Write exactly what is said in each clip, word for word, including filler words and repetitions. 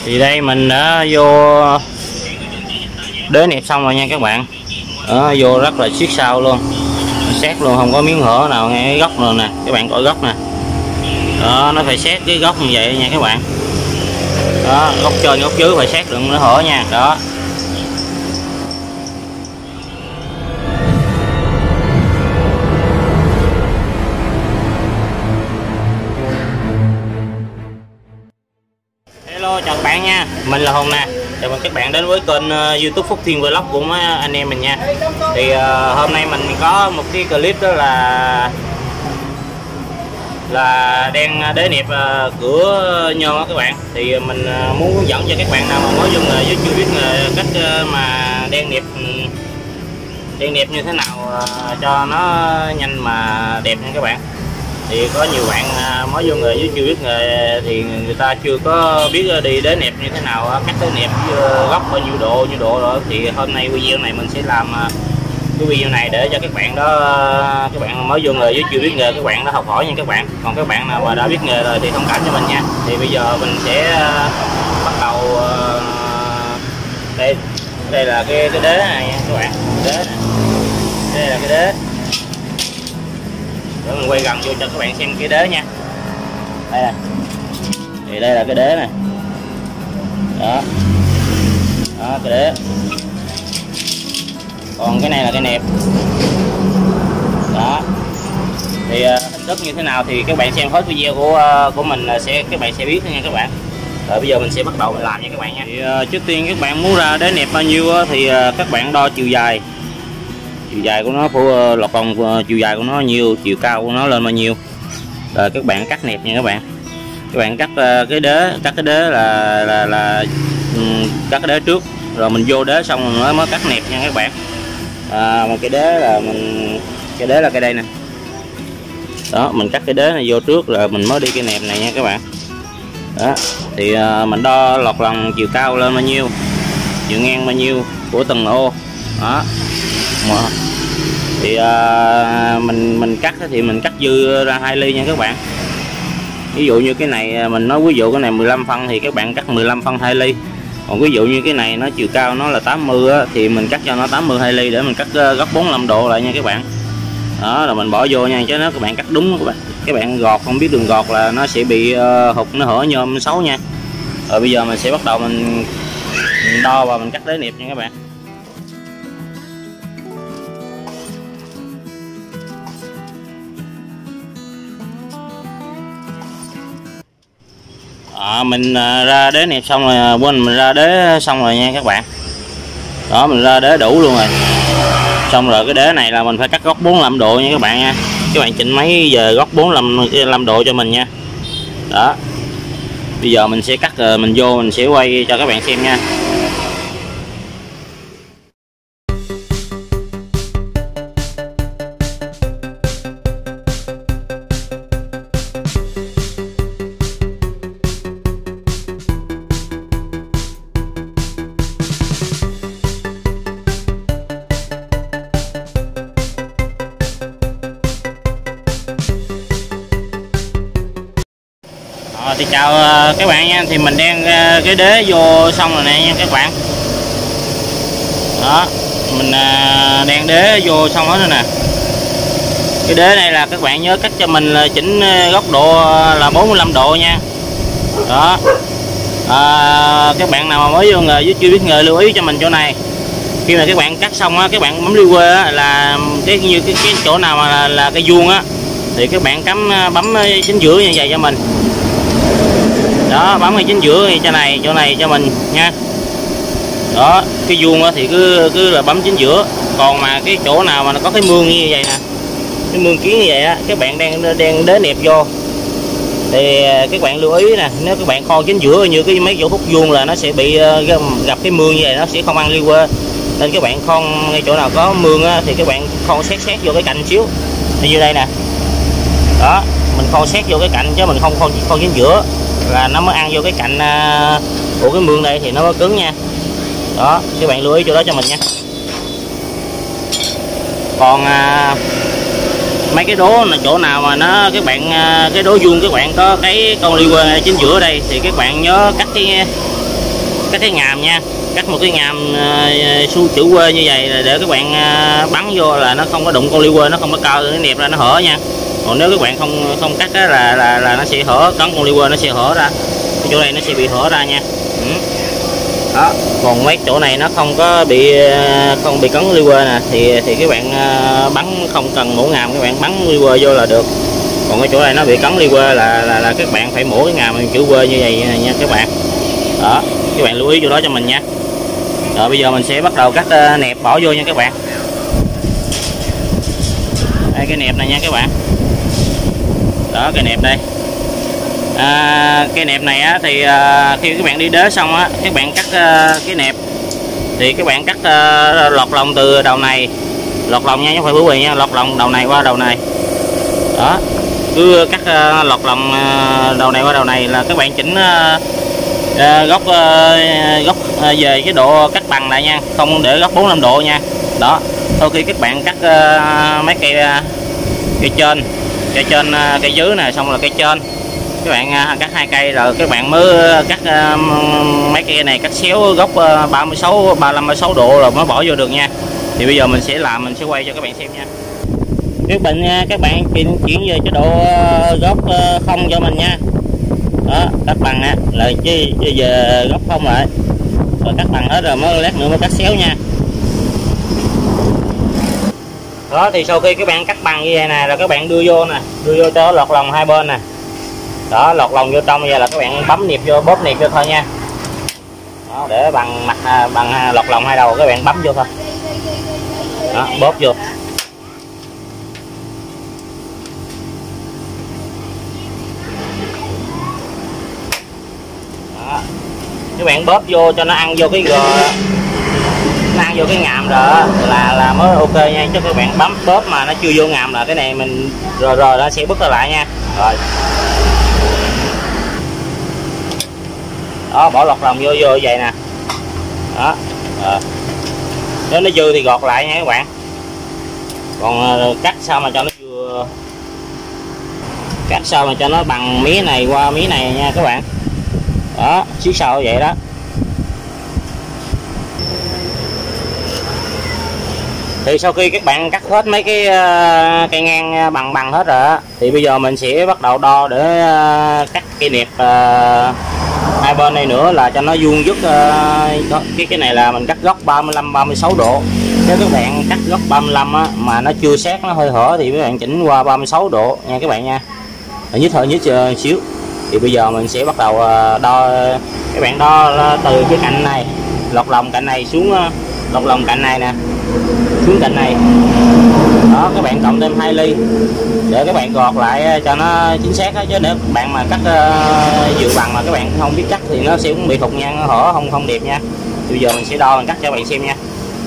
Thì đây mình đã vô đế nẹp xong rồi nha các bạn. Đó, vô rất là siết sao luôn, xét luôn, không có miếng hở nào ngay cái góc luôn nè, các bạn coi góc nè. Đó, nó phải xét cái góc như vậy nha các bạn. Đó, góc trên góc dưới phải xét đừng nó hở nha. Đó. Hello, chào các bạn nha, mình là Hùng nè. Chào mừng các bạn đến với kênh uh, YouTube Phúc Thiên Vlog của mấy anh em mình nha. Thì uh, hôm nay mình có một cái clip đó là là đang đế nẹp uh, cửa nhôm đó các bạn. Thì mình uh, muốn hướng dẫn cho các bạn nào mà mới vô nghề với chưa biết nghề cách uh, mà đen nẹp đen nẹp như thế nào uh, cho nó nhanh mà đẹp nha các bạn. Thì có nhiều bạn mới vô nghề với chưa biết nghề thì người ta chưa có biết đi đế nẹp như thế nào, cắt đế nẹp góc bao nhiêu độ nhiêu độ rồi. Thì hôm nay video này mình sẽ làm cái video này để cho các bạn đó, các bạn mới vô nghề với chưa biết nghề, các bạn đó học hỏi nha các bạn. Còn các bạn nào mà đã biết nghề rồi thì thông cảm cho mình nha. Thì bây giờ mình sẽ bắt đầu. Đây đây là cái cái đế này nha các bạn. Đế này. Đây là cái đế. Để mình quay gần vô cho các bạn xem cái đế nha. Đây nè. Thì đây là cái đế này. Đó. Đó cái đế. Còn cái này là cái nẹp. Đó. Thì uh, hình thức như thế nào thì các bạn xem hết video của uh, của mình sẽ các bạn sẽ biết nha các bạn. Rồi bây giờ mình sẽ bắt đầu mình làm nha các bạn nha. Thì uh, trước tiên các bạn muốn ra đế nẹp bao nhiêu uh, thì uh, các bạn đo chiều dài. Chiều dài của nó của lọt vòng, chiều dài của nó nhiều, chiều cao của nó lên bao nhiêu. Rồi các bạn cắt nẹp nha các bạn. Các bạn cắt cái đế, cắt cái đế là là là cắt cái đế trước, rồi mình vô đế xong rồi nó mới cắt nẹp nha các bạn. À, mà cái đế là mình cái đế là cái đây nè. Đó, mình cắt cái đế này vô trước rồi mình mới đi cái nẹp này nha các bạn. Đó, thì mình đo lọt lòng chiều cao lên bao nhiêu, chiều ngang bao nhiêu của từng ô. Đó. Mà thì à, mình mình cắt thì mình cắt dư ra hai ly nha các bạn. Ví dụ như cái này mình nói ví dụ cái này mười lăm phân thì các bạn cắt mười lăm phân hai ly. Còn ví dụ như cái này nó chiều cao nó là tám mươi á, thì mình cắt cho nó tám mươi hai ly để mình cắt góc bốn mươi lăm độ lại nha các bạn. Đó là mình bỏ vô nha, chứ nó các bạn cắt đúng các bạn. Các bạn gọt không biết đường gọt là nó sẽ bị uh, hụt, nó hở nhôm xấu nha. Rồi bây giờ mình sẽ bắt đầu mình, mình đo và mình cắt đế nẹp nha các bạn. À, mình ra đế nẹp xong rồi, quên mình ra đế xong rồi nha các bạn. Đó, mình ra đế đủ luôn rồi. Xong rồi cái đế này là mình phải cắt góc bốn mươi lăm độ nha các bạn nha. Các bạn chỉnh máy về góc bốn mươi lăm độ cho mình nha. Đó. Bây giờ mình sẽ cắt rồi mình vô mình sẽ quay cho các bạn xem nha. Thì chào các bạn nha, thì mình đang cái đế vô xong rồi nè nha các bạn. Đó, mình đang đế vô xong hết rồi nè. Cái đế này là các bạn nhớ cắt cho mình là chỉnh góc độ là bốn mươi lăm độ nha. Đó. À, các bạn nào mà mới vô nghề với chưa biết nghề lưu ý cho mình chỗ này. Khi mà các bạn cắt xong á, các bạn bấm lưu quê á, là cái như cái, cái chỗ nào mà là, là cái vuông á thì các bạn cắm bấm chính giữa như vậy cho mình. Đó, bấm cái chính giữa cho này, chỗ này cho mình nha. Đó, cái vuông thì cứ cứ là bấm chính giữa. Còn mà cái chỗ nào mà nó có cái mương như vậy nè, cái mương kiến như vậy á, các bạn đang đang đế nẹp vô thì các bạn lưu ý nè, nếu các bạn kho chính giữa như cái mấy chỗ khúc vuông là nó sẽ bị gặp cái mương như vậy, nó sẽ không ăn liên quê. Nên các bạn khon ngay chỗ nào có mương á, thì các bạn khon xét xét vô cái cạnh xíu như đây nè. Đó, mình khon xét vô cái cạnh chứ mình không khon khon chính giữa là nó mới ăn vô cái cạnh uh, của cái mương đây thì nó mới cứng nha. Đó, các bạn lưu ý chỗ đó cho mình nha. Còn uh, mấy cái đố là chỗ nào mà nó các bạn uh, cái đố vuông các bạn có cái con ly quê chính giữa đây thì các bạn nhớ cắt cái cắt cái ngàm nha, cắt một cái ngàm uh, su chữ quê như vậy để các bạn uh, bắn vô là nó không có đụng con liu quê, nó không có cao cái nẹp ra nó hở nha. Còn nếu các bạn không không cắt á, là là là nó sẽ hở, cắn con liu quê nó sẽ hở ra, cái chỗ này nó sẽ bị hở ra nha. Ừ. Đó, còn mấy chỗ này nó không có bị không bị cắn liu quê nè thì thì các bạn bắn không cần mổ ngàm, các bạn bắn liu quê vô là được. Còn cái chỗ này nó bị cắn liu quê là, là là các bạn phải mổ cái ngàm chữ quê như vậy nha các bạn. Đó, các bạn lưu ý vô đó cho mình nha. Rồi bây giờ mình sẽ bắt đầu cắt nẹp bỏ vô nha các bạn. Đây cái nẹp này nha các bạn. Đó cái nẹp đây. À, cái nẹp này á, thì à, khi các bạn đi đế xong á, các bạn cắt à, cái nẹp thì các bạn cắt à, lọt lòng từ đầu này, lọt lòng nha, chứ không phải búi nha, lọt lòng đầu này qua đầu này. Đó, cứ cắt à, lọt lòng à, đầu này qua đầu này là các bạn chỉnh à, à, góc à, góc à, về cái độ cắt bằng lại nha, không để góc bốn mươi lăm độ nha. Đó, sau khi các bạn cắt à, mấy cây à, cây trên, cây trên à, cây dưới nè, xong rồi cây trên các bạn cắt hai cây rồi các bạn mới cắt uh, mấy cây này cắt xéo góc uh, ba mươi sáu, ba mươi lăm, ba mươi sáu độ rồi mới bỏ vô được nha. Thì bây giờ mình sẽ làm, mình sẽ quay cho các bạn xem nha. Các bạn các bạn chuyển chuyển về chế độ uh, góc uh, không cho mình nha. Đó, cắt bằng á là chứ giờ góc không lại. Rồi cắt bằng hết rồi mới lát nữa mới cắt xéo nha. Đó thì sau khi các bạn cắt bằng như vậy nè rồi các bạn đưa vô nè, đưa vô cho lọt lòng hai bên nè. Đó, lọt lòng vô trong, bây là các bạn bấm niệp vô, bóp niệp vô thôi nha. Đó, để bằng mặt bằng lọt lòng hai đầu các bạn bấm vô thôi. Đó, bóp vô. Đó. Các bạn bóp vô cho nó ăn vô cái gò, nó ăn vô cái ngàm rồi là là mới ok nha, chứ các bạn bấm bóp mà nó chưa vô ngàm là cái này mình rồi rồi nó sẽ bứt ra lại nha. Rồi. Đó, bỏ lọt lòng vô vô vậy nè. Đó. Rồi. Nếu nó dư thì gọt lại nha các bạn. Còn cắt sao mà cho nó vừa, cắt sao mà cho nó bằng mí này qua mí này nha các bạn. Đó, xíu sau vậy đó. Thì sau khi các bạn cắt hết mấy cái uh, cây ngang bằng bằng hết rồi á, thì bây giờ mình sẽ bắt đầu đo để uh, cắt cây nẹp uh, hai bên này nữa là cho nó vuông vức. Uh, cái cái này là mình cắt góc ba mươi lăm, ba mươi sáu độ. Nếu các bạn cắt góc ba mươi lăm á, mà nó chưa sát, nó hơi hở thì các bạn chỉnh qua ba mươi sáu độ nha các bạn nha. Ở nhích hơi nhích uh, xíu. Thì bây giờ mình sẽ bắt đầu uh, đo, các bạn đo từ cái cạnh này, lọt lòng cạnh này xuống uh, lọt lòng cạnh này nè, xuống cạnh này. Đó, các bạn cộng thêm hai ly để các bạn gọt lại cho nó chính xác đó. Chứ nếu các bạn mà cắt uh, dự bằng mà các bạn không biết cắt thì nó sẽ cũng bị thụt nha, nó hở không không đẹp nha. Bây giờ mình sẽ đo mình cắt cho các bạn xem nha.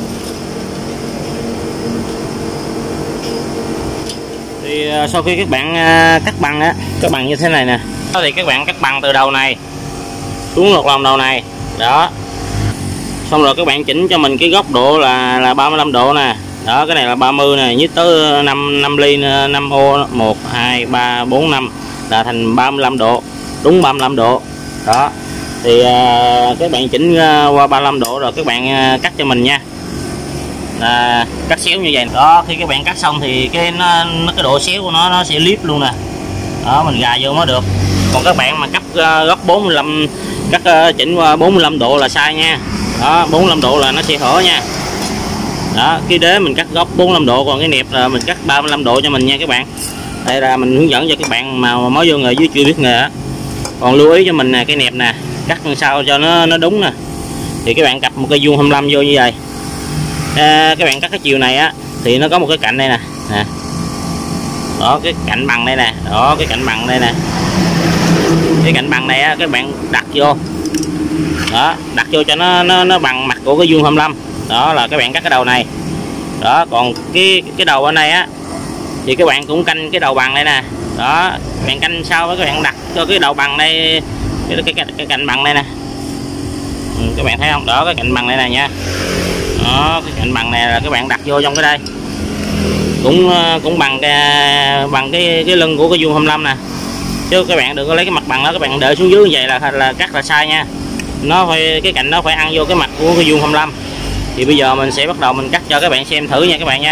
Thì uh, sau khi các bạn uh, cắt bằng á, cắt bằng như thế này nè. Đó thì các bạn cắt bằng từ đầu này xuống lọt lòng đầu này. Đó. Xong rồi các bạn chỉnh cho mình cái góc độ là là ba mươi lăm độ nè. Đó, cái này là ba mươi nè, nhích tới năm năm ly, năm ô, một hai ba bốn năm là thành ba mươi lăm độ, đúng ba mươi lăm độ. Đó. Thì uh, các bạn chỉnh uh, qua ba mươi lăm độ rồi các bạn uh, cắt cho mình nha. Là cắt xéo như vậy. Đó, khi các bạn cắt xong thì cái nó, nó cái độ xéo của nó nó sẽ liếp luôn nè. Đó, mình gà vô mới được. Còn các bạn mà cắt uh, góc bốn mươi lăm, cắt uh, chỉnh qua bốn mươi lăm độ là sai nha. Đó, bốn mươi lăm độ là nó sẽ hở nha. Đó, cái đế mình cắt góc bốn mươi lăm độ, còn cái nẹp là mình cắt ba mươi lăm độ cho mình nha các bạn. Đây là mình hướng dẫn cho các bạn mà mới vô nghề dưới chưa biết nghề á. Còn lưu ý cho mình nè, cái nẹp nè, cắt làm sao cho nó nó đúng nè. Thì các bạn cặp một cây vuông hai mươi lăm vô như vậy. À, các bạn cắt cái chiều này á thì nó có một cái cạnh đây nè. Nè. Đó, cái cạnh bằng đây nè, đó cái cạnh bằng đây nè. Cái cạnh bằng này á các bạn đặt vô. Đó, đặt vô cho nó nó nó bằng mặt của cái vuông hai mươi lăm. Đó là các bạn cắt cái đầu này. Đó, còn cái cái đầu ở đây á thì các bạn cũng canh cái đầu bằng đây nè. Đó, các bạn canh sau với các bạn đặt cho cái đầu bằng đây, cái cái cái, cái cạnh bằng đây nè. Ừ, các bạn thấy không? Đó, cái cạnh bằng đây nè nha. Đó, cái cạnh bằng này là các bạn đặt vô trong cái đây. Cũng cũng bằng cái bằng cái cái lưng của cái vuông hai mươi lăm nè. Chứ các bạn đừng có lấy cái mặt bằng đó các bạn để xuống dưới như vậy là là cắt là sai nha. nó phải cái cạnh nó phải ăn vô cái mặt của cái vuông hai lăm. Thì bây giờ mình sẽ bắt đầu mình cắt cho các bạn xem thử nha các bạn nha.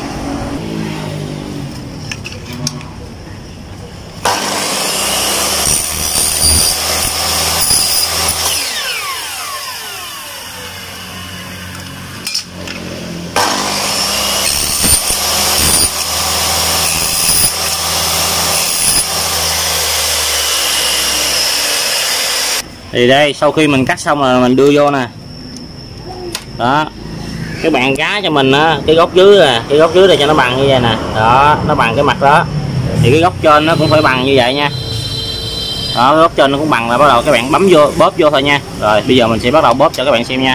Thì đây, sau khi mình cắt xong rồi mình đưa vô nè. Đó. Các bạn gá cho mình á, cái góc dưới nè, cái góc dưới đây cho nó bằng như vậy nè. Đó, nó bằng cái mặt đó. Thì cái góc trên nó cũng phải bằng như vậy nha. Đó, cái góc trên nó cũng bằng là bắt đầu các bạn bấm vô, bóp vô thôi nha. Rồi, bây giờ mình sẽ bắt đầu bóp cho các bạn xem nha.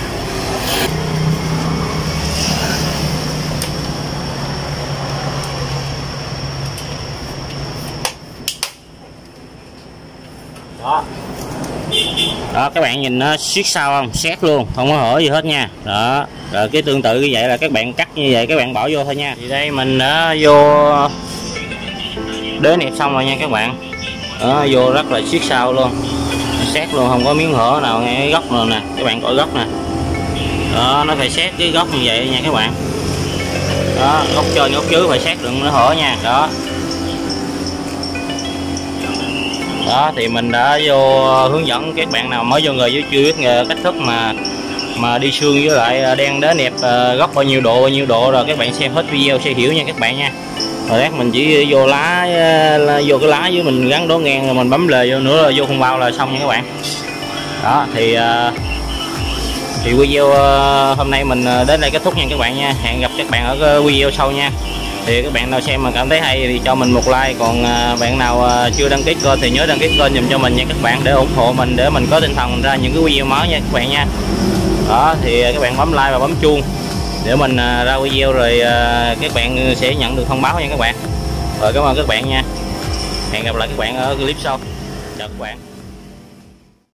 Đó. Đó, các bạn nhìn nó siết sao không, xét luôn, không có hở gì hết nha. Đó, rồi cái tương tự như vậy là các bạn cắt như vậy các bạn bỏ vô thôi nha. Thì đây mình đã vô đế nẹp xong rồi nha các bạn. Đó, vô rất là siết sao luôn, xét luôn, không có miếng hở nào ngay cái góc nào nè, các bạn coi góc nè. Đó, nó phải xét cái góc như vậy nha các bạn. Đó, góc trên góc dưới phải xét đừng nó hở nha. Đó. Đó thì mình đã vô hướng dẫn các bạn nào mới vô nghề với chưa biết nghề cách thức mà mà đi xương với lại đen đế nẹp góc bao nhiêu độ bao nhiêu độ rồi các bạn xem hết video sẽ hiểu nha các bạn nha. Rồi lát mình chỉ vô lá vô cái lá với mình gắn đố ngang rồi mình bấm lề vô nữa là vô không bao là xong nha các bạn. Đó thì thì video hôm nay mình đến đây kết thúc nha các bạn nha. Hẹn gặp các bạn ở cái video sau nha. Thì các bạn nào xem mà cảm thấy hay thì cho mình một like, còn bạn nào chưa đăng ký kênh thì nhớ đăng ký kênh dùm cho mình nha các bạn, để ủng hộ mình để mình có tinh thần ra những cái video mới nha các bạn nha. Đó thì các bạn bấm like và bấm chuông để mình ra video rồi các bạn sẽ nhận được thông báo nha các bạn. Rồi cảm ơn các bạn nha. Hẹn gặp lại các bạn ở clip sau. Chào các bạn.